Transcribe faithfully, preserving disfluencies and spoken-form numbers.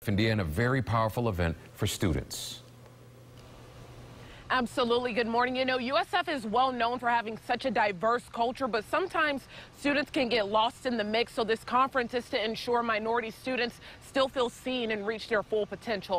Indiana, a very powerful event for students. Absolutely. Good morning. You know, U S F is well known for having such a diverse culture, but sometimes students can get lost in the mix. So this conference is to ensure minority students still feel seen and reach their full potential.